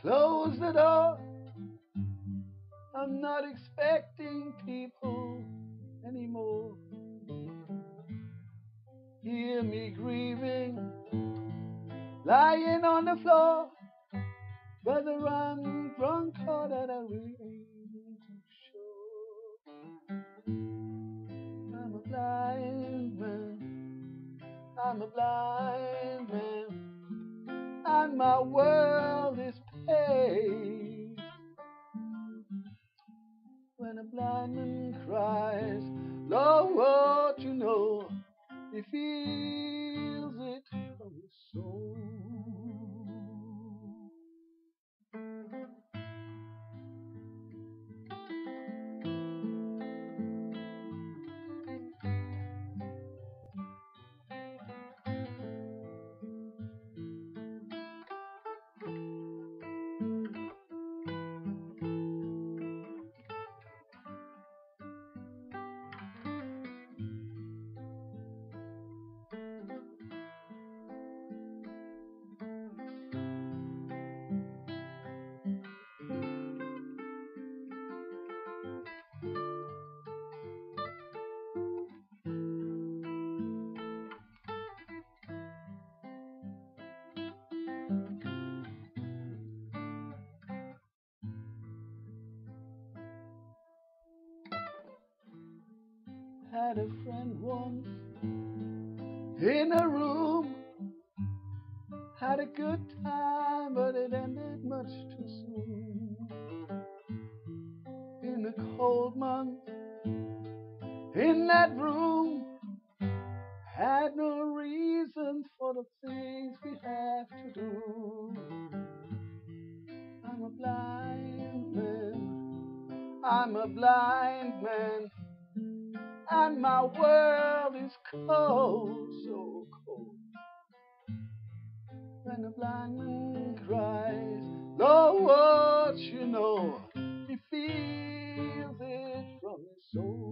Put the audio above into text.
close the door. I'm not expecting people anymore. Hear me grieving, lying on the floor. Brother, I'm drunk, all that I really need to show. I'm a blind man, I'm a blind man, and my world is paved. When a blind man cries, Lord, what you know, he feels it from his soul. Had a friend once in a room, had a good time, but it ended much too soon. In the cold month, in that room, had no reason for the things we have to do. I'm a blind man, I'm a blind man, and my world is cold, so cold. When a blind man cries, Lord, what you know, he feels it from his soul.